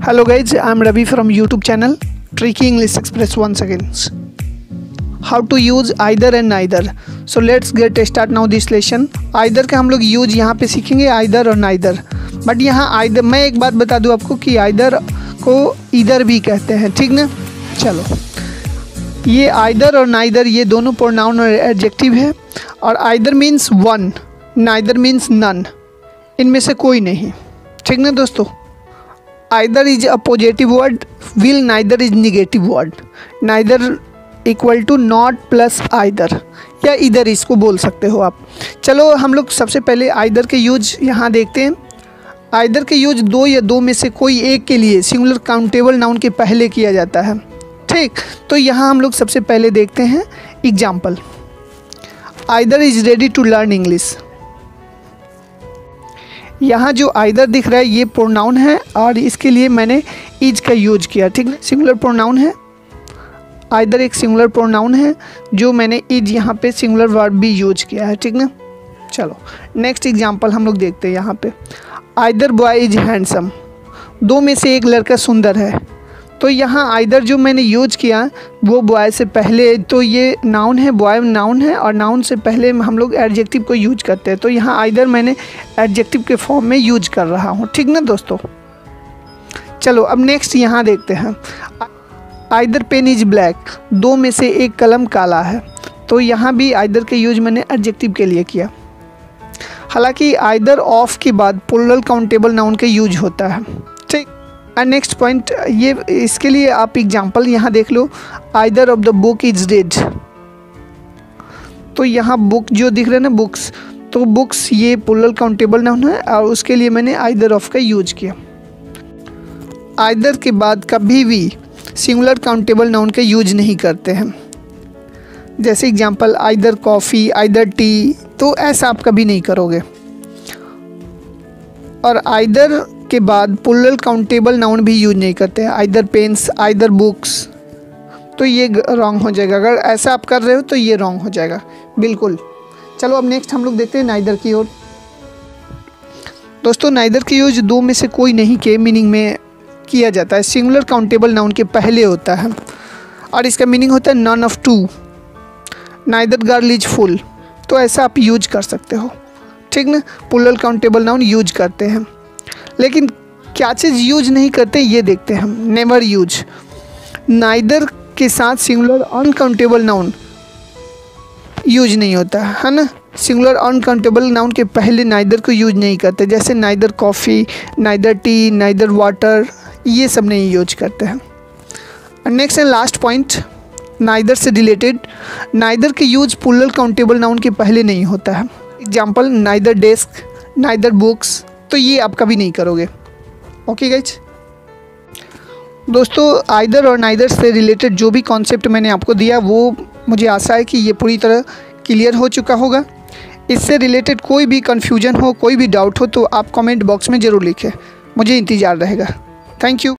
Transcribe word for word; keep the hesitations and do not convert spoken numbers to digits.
Hello guys, I am Ravi from YouTube channel Tricky English Express once again. How to use either and neither. So let's get start now this lesson. Either का हम लोग use यहाँ पे सीखेंगे either और neither. But यहाँ either मैं एक बात बता दूँ आपको कि either को either भी कहते हैं, ठीक ना। चलो, ये either और neither ये दोनों pronoun और adjective है। और either means one, neither means none. इनमें से कोई नहीं, ठीक ना दोस्तों। either is a positive word, will neither is negative word. neither equal to not plus either या इधर इसको बोल सकते हो आप। चलो हम लोग सबसे पहले आइदर के यूज यहाँ देखते हैं। आइदर के यूज दो या दो में से कोई एक के लिए सिंगुलर काउंटेबल नाउन के पहले किया जाता है, ठीक। तो यहाँ हम लोग सबसे पहले देखते हैं example. Either is ready to learn English. यहाँ जो आइदर दिख रहा है ये प्रोनाउन है और इसके लिए मैंने इज का यूज किया, ठीक है। सिंगुलर प्रोनाउन है, आइदर एक सिंगुलर प्रोनाउन है जो मैंने इज यहाँ पे सिंगुलर वर्ब भी यूज किया है, ठीक ना। चलो नेक्स्ट एग्जांपल हम लोग देखते हैं यहाँ पे। Either boy is handsome. दो में से एक लड़का सुंदर है। तो यहाँ आइदर जो मैंने यूज किया वो बॉय से पहले, तो ये नाउन है, बॉय नाउन है और नाउन से पहले हम लोग एडजेक्टिव को यूज करते हैं। तो यहाँ आइदर मैंने एडजेक्टिव के फॉर्म में यूज कर रहा हूँ, ठीक ना दोस्तों। चलो अब नेक्स्ट यहाँ देखते हैं। Either pen is black. दो में से एक कलम काला है। तो यहाँ भी आइदर के यूज मैंने एडजेक्टिव के लिए किया। हालांकि आइदर ऑफ के बाद प्लूरल काउंटेबल नाउन का यूज होता है, ठीक। एंड नेक्स्ट पॉइंट, ये इसके लिए आप एग्जांपल यहाँ देख लो। Either of the book is red. तो यहाँ बुक जो दिख रहा है ना, बुक्स, तो बुक्स ये प्लूरल काउंटेबल नाउन है और उसके लिए मैंने आइदर ऑफ का यूज किया। आइदर के बाद कभी भी सिंगुलर काउंटेबल नाउन का यूज नहीं करते हैं। जैसे example either coffee, either tea, तो ऐसा आप कभी नहीं करोगे। और आइदर के बाद प्लूरल काउंटेबल नाउन भी यूज नहीं करते हैं। आइदर पेन्स, आइदर बुक्स, तो ये रॉन्ग हो जाएगा। अगर ऐसा आप कर रहे हो तो ये रॉन्ग हो जाएगा बिल्कुल। चलो अब नेक्स्ट हम लोग देखते हैं नाइदर की ओर। दोस्तों नाइदर की यूज दो में से कोई नहीं के मीनिंग में किया जाता है। सिंगुलर काउंटेबल नाउन के पहले होता है और इसका मीनिंग होता है none of two. Neither girl is full, तो ऐसा आप यूज कर सकते हो, ठीक ना। प्लूरल काउंटेबल नाउन यूज करते हैं, लेकिन क्या चीज़ यूज नहीं करते ये देखते हैं हम। Never use. नाइदर के साथ सिंगुलर अनकाउंटेबल नाउन यूज नहीं होता है ना। सिंगुलर अनकाउंटेबल नाउन के पहले नाइदर को यूज नहीं करते। जैसे neither coffee, neither tea, neither water, ये सब नहीं यूज करते हैं। Next and last point, neither से रिलेटेड। नाइदर के यूज प्लूरल काउंटेबल नाउन के पहले नहीं होता है। Example neither desk, neither books, तो ये आप कभी नहीं करोगे। Okay guys. दोस्तों आइदर और नाइदर से रिलेटेड जो भी कॉन्सेप्ट मैंने आपको दिया वो मुझे आशा है कि ये पूरी तरह क्लियर हो चुका होगा। इससे रिलेटेड कोई भी कन्फ्यूजन हो, कोई भी डाउट हो तो आप कमेंट बॉक्स में ज़रूर लिखें, मुझे इंतज़ार रहेगा। Thank you.